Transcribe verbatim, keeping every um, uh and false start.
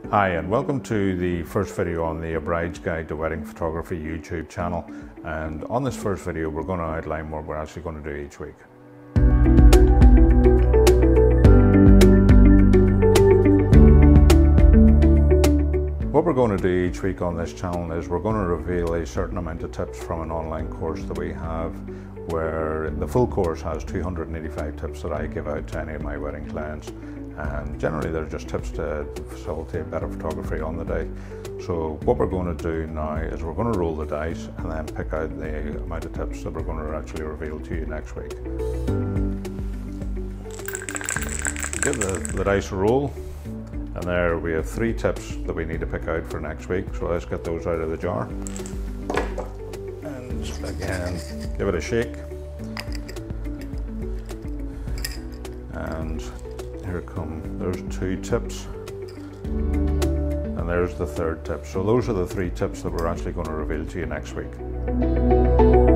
Hi, and welcome to the first video on the A Bride's Guide to Wedding Photography YouTube channel. And on this first video, we're going to outline what we're actually going to do each week. What we're going to do each week on this channel is we're going to reveal a certain amount of tips from an online course that we have, where the full course has two hundred eighty-five tips that I give out to any of my wedding clients. And generally they're just tips to facilitate better photography on the day. So what we're going to do now is we're going to roll the dice and then pick out the amount of tips that we're going to actually reveal to you next week. Give the, the dice a roll, and there we have three tips that we need to pick out for next week. So let's get those out of the jar. And again, give it a shake. And here come, there's two tips, and there's the third tip. So those are the three tips that we're actually going to reveal to you next week.